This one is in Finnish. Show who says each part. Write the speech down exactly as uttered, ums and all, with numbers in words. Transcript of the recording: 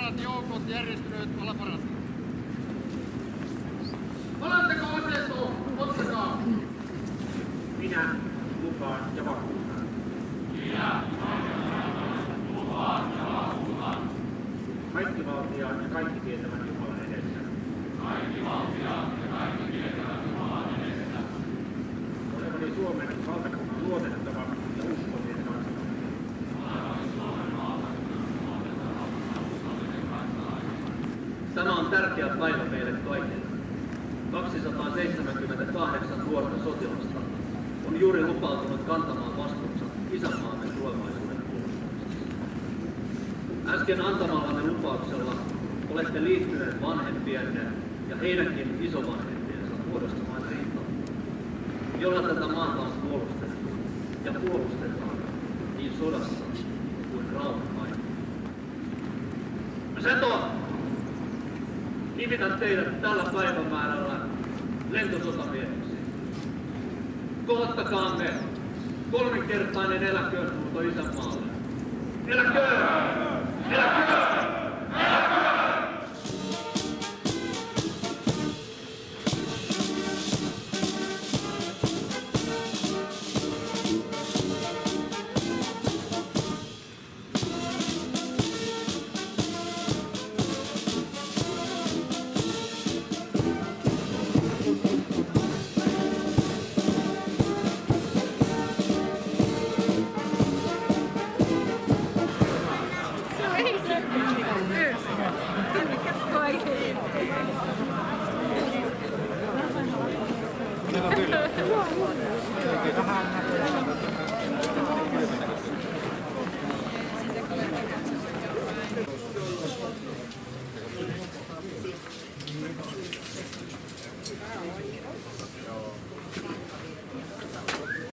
Speaker 1: suuret joukot järjestyneet alaparatiin. Palatteko aseestoon? Ottakaa!
Speaker 2: Minä lupaan ja vakuutan.
Speaker 3: Minä lupaan ja vakuutan.
Speaker 2: Kaikki valtiaan ja kaikki tietävän Jumalan edessä.
Speaker 3: Kaikki valtiaan ja kaikki tietävän Jumalan edessä.
Speaker 2: Olevani Suomen valtakunnan luotettava ja uskollinen kansalainen.
Speaker 3: Olevani Suomen valtakunnan luotettava ja uskollinen kansalainen.
Speaker 4: Tämä on tärkeä päivä meille kaikille. kaksisataaseitsemänkymmentäkahdeksan nuorta sotilasta on juuri lupautunut kantamaan vastuunsa isänmaamme tulevaisuuden puolustamisesta. Äsken antamallanne lupauksella olette liittyneet vanhempienne ja heidänkin isovanhempiensa muodostamaan rintamaan, jolla tätä maata on puolustettu ja puolustetaan niin sodassa kuin rauhan aikana. Seto! Nimitän teidät tällä päivämäärällä lentosotamiehiksi. Kohottakaamme kolminkertainen eläköönhuuto isänmaalle. Eläköön! Eläköön!
Speaker 5: Meillä on kyllä. Kyllä vähän näköjään.